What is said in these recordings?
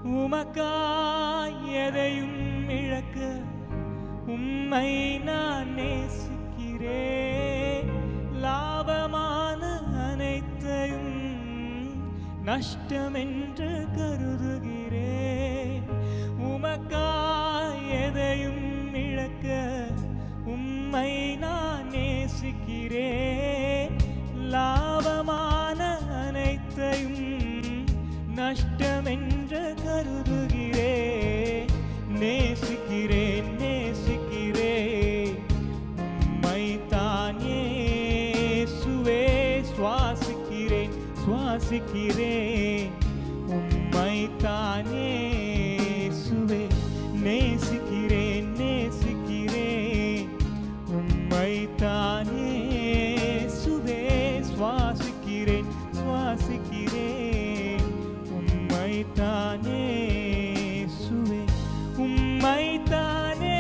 உமக்காய் எதையும் இழக்க உம்மை நான் நேசிக்கிறேன். லாபமான அனைத்தையும் நஷ்டமென்று கருதுகிறேன். உமக்காய் எதையும் இழக்க உம்மை நான் நேசிக்கிறேன். லாபமான அனைத்தையும் நஷ்டமென்று கருதுகிறேன். நேசிக்கிறேன் நேசிக்கிறேன் உம்மைத்தான் இயேசுவே. சுவாசிக்கிறேன் சுவாசிக்கிறேன் உம்மைத்தான் இயேசுவே. நேசிக்கிறேன் நேசிக்கிறேன் உம்மைத்தான் இயேசுவே. சுவாசிக்கிறேன் சுவாசிக்கிறேன் உம்மைத்தான் இயேசுவே. உம்மைத்தானே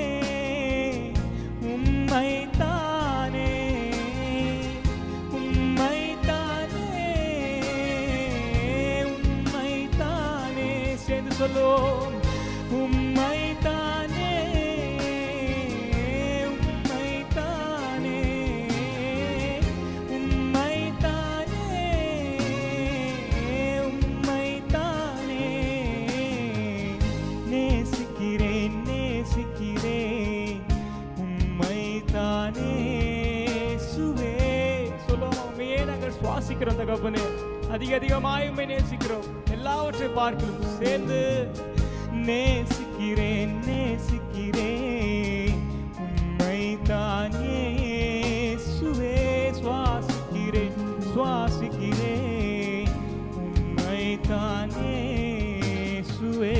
உம்மைத்தானே உம்மைத்தானே உம்மைத்தானே. சேர்ந்து சொல்லுவோம். உம்மைத்தானே உம்மைத்தானே உம்மைத்தானே உம்மைத்தானே. நேசிக்கிறேன் நேசிக்கிறேன் உம்மைத்தானே சுவே. சொல்லுவோம். உண்மையே நாங்கள் சுவாசிக்கிறோம் தகப்பனே. அதிகமாய் உண்மை நேசிக்கிறோம். எல்லாவற்றை பார்க்கிறோம். சேர்ந்து நேசிக்கிறேன் நேசிக்கிறேன் உம்மைத்தான் இயேசுவே. சுவாசிக்கிறேன் சுவாசிக்கிறேன் உம்மைத்தான் இயேசுவே.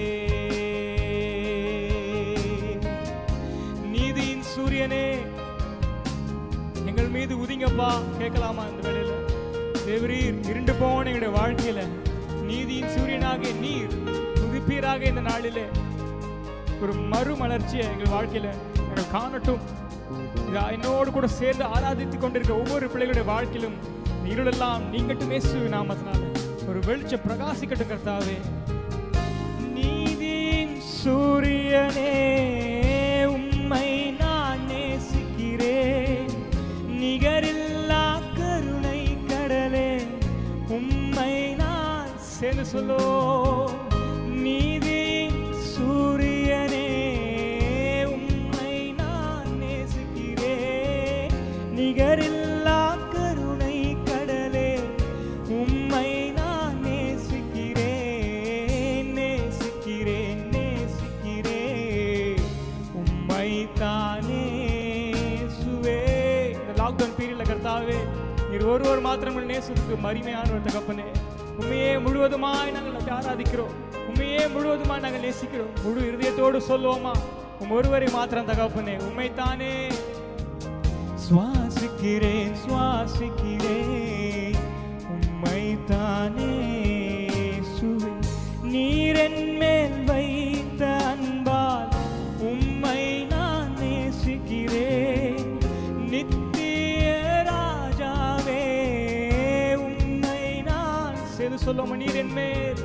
நீதியின் சூரியனே எங்கள் மீது உதிங்கப்பா. கேட்கலாமா இந்த வேளையில? தேவரீர் இருண்டு போன எங்களுடைய வாழ்க்கையில நீதியின் சூரியனாக நீர் உதிப்பீராக இந்த நாளிலே ஒரு மறுமலர்ச்சியை எங்கள் வாழ்க்கையில எங்கள் காணட்டும். என்னோடு கூட சேர்ந்து ஆராதித்துக் கொண்டிருக்க ஒவ்வொரு பிள்ளைகளுடைய வாழ்க்கையிலும் இருளெல்லாம் நீங்கட்டும். இயேசுவின் நாமத்தினால ஒரு வெளிச்சம் பிரகாசிக்கட்டும் கர்த்தாவே. நீதியின் சூரியனே உம்மை நான் நேசிக்கிறேன். நிகரில்லா கருணை கடலே உம்மை நான். சேர்ந்து சொல்லோ. நீதியின் சூரியனே உம்மை நான் நேசிக்கிறேன். நிகரில்லா கருணை கடலே உம்மை நான் நேசிக்கிறேன். நேசிக்கிறேன் நேசிக்கிறேன் உம்மைத்தானே சுவே. இந்த லாக்டவுன் பீரியட்ல கர்த்தாவே நீர் ஒருவர் மாத்திரம் நேசத்துக்கு மகிமையான ஒரு தகப்பனே. உண்மையே முழுவதுமாய் நாங்கள் ஆராதிக்கிறோம். உண்மையே முழுவதுமாய் நாங்கள் நேசிக்கிறோம். முழு இருதயத்தோடு சொல்லுவோமா? ஒருவரை மாத்திரம் தகப்பனே. உண்மைத்தானே சுவாசிக்கிறேன் சுவாசிக்கிறேன் உம்மைத்தானே சுவே. நீர் என் மேல் வைத்த அன்பால் உம்மை நான் நேசிக்கிறேன். நித்திய ராஜாவே உம்மை நான். சேர்ந்து சொல்லுவோம். நீர் என் மேல்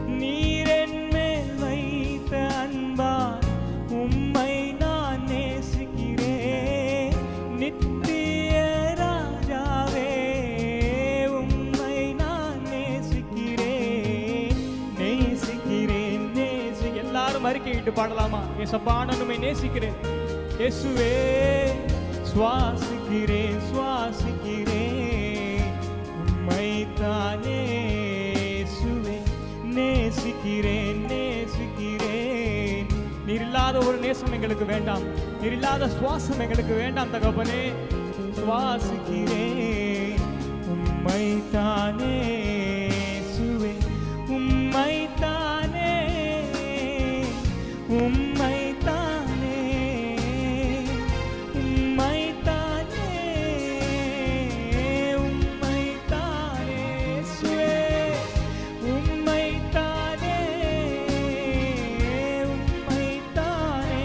வைத்த அன்பால் உம்மை நான் நேசிக்கிறேன். நித்திய ராஜாவே உம்மை நான் நேசிக்கிறேன். நேசிக்கிறேன் எல்லாரும் அறிக்கையிட்டு பாடலாமா? ஏசப்பா நான் உம்மை நேசிக்கிறேன் இயேசுவே. சுவாசிக்கிறேன் சுவாசிக்கிறேன் உம்மைத்தானே இயேசுவே. நேசிக்கிறேன் நேசிக்கிறேன். நீர் இல்லாத ஒரு நேசம் எங்களுக்கு வேண்டாம். நீர் இல்லாத சுவாசம் எங்களுக்கு வேண்டாம் தகப்பனே. சுவாசிக்கிறேன் உம்மைத்தானே இயேசுவே. உம்மைத்தானே உம்மைத்தானே உம்மைத்தானே உம்மைத்தானே இயேசுவே. உம்மைத்தானே உம்மைத்தானே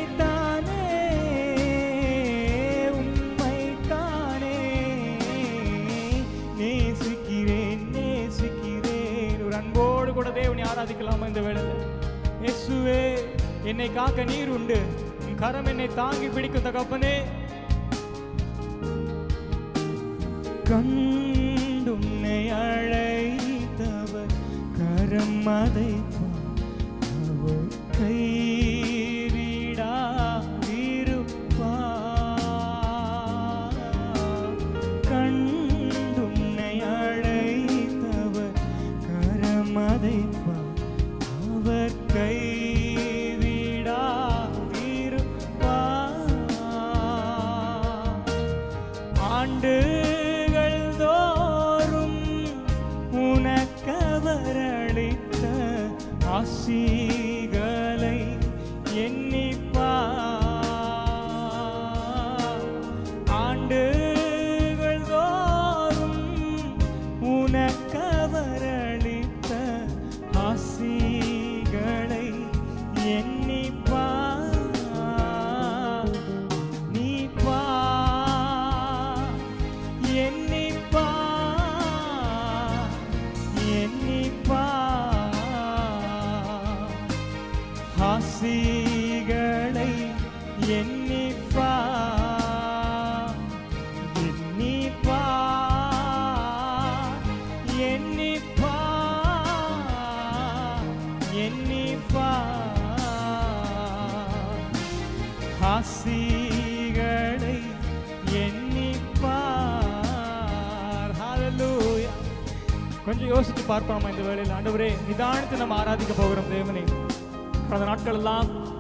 உம்மைத்தானே உம்மைத்தானே ஆராதிக்கலாமா இந்த வேளையில்? இயேசுவே, என்னை காக்க நீர் உண்டு, உன் கரம் என்னை தாங்கி பிடிக்கும் தகப்பனே. கண்டுன்னை அழைத்தவர் கரம் அதை அவர் கைவிடாதிருப்பார். கண்டுன்னை அழைத்தவர் கரம் அதை அவர் கைவிடாதிருப்பார். ஆண்டுகள் தோறும் உனக்கவர் அளித்த ஆசிகளை எண்ணிப்பார். ஆண்டுகள் தோறும் உனக்கவர் அளித்த ஆசிகளை எண்ணிப்பார். நீப்பார், எண்ணிப்பார், எண்ணிப்பார். ஆசிகளை எண்ணிப்பார், எண்ணிப்பார், எண்ணிப்பார், எண்ணிப்பார். ஆசிகளை எண்ணிப்பார். ஹல்லேலூயா. கொஞ்சம் யோசிச்சு பார்ப்போமா இந்த வேளையில்? ஆண்டவரே, நிதானத்தை நம்ம ஆராதிக்க போகிறோம் தேவனே. கடந்த நாட்கள் எல்லாம்